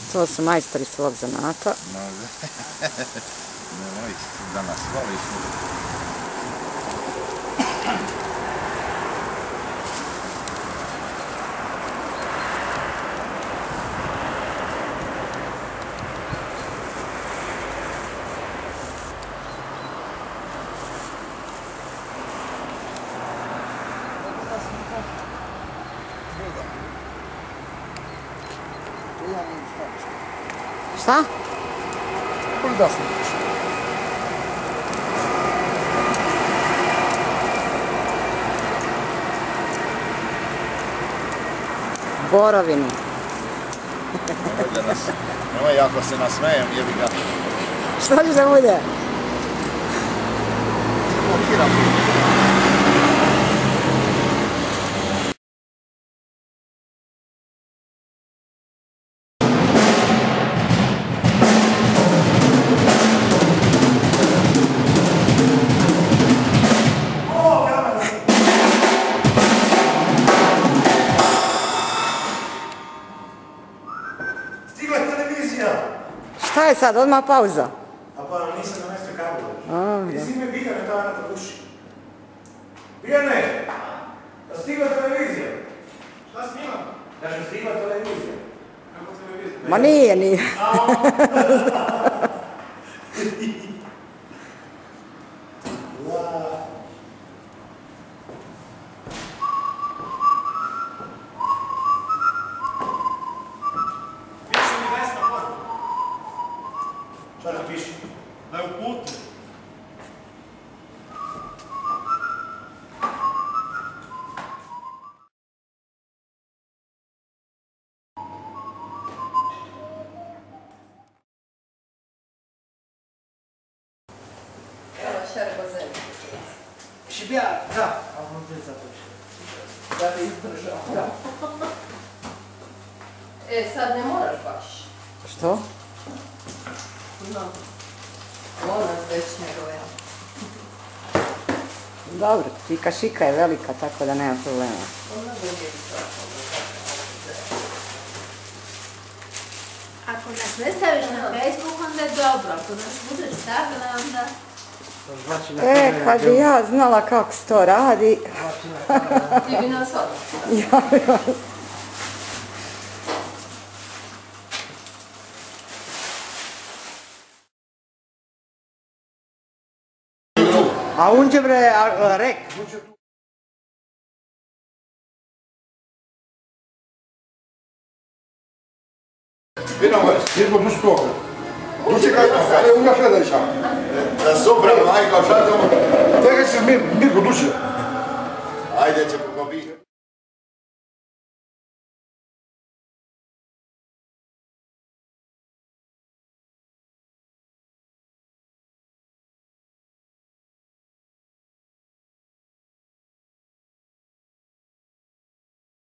To su majstori svog zanata. Nemoj da nas voliš. Šta? Da snimiš. Borovini. Nemoj, ako se nasmejem, jebi ga. Šta će da bude? Stigla je televizija! Šta je sad? Odmah pauza? A pa nisam na mjestu kabela. Ti si me Bijane dao na duši. Bijane! Da stigla televizija? Šta snimam? Kažem, stigla televizija. Kako televizija? Ma nije. Šta da piši? Da je u putu. Evo šarbozen. Šibija, da. A on te započe. Da te izdržao. Da. Sad ne moraš baš. Što? No. Ona već njegove. Dobro, ti kašika je velika, tako da nema problema. Ona drugi Ako nas ne staviš na Facebook, onda je dobro. Ako nas budeš stavila, onda... Kad bi ja znala kako se to radi... Ti bi nas odnosila. Ja bi vas... A unđe bre, rek. Vidimo, idemo duši toga. Duši kaj, ali u naš gledališa. Da sobra, majka, šta tamo? Tega se mir go duši. Ajde, će kako bi.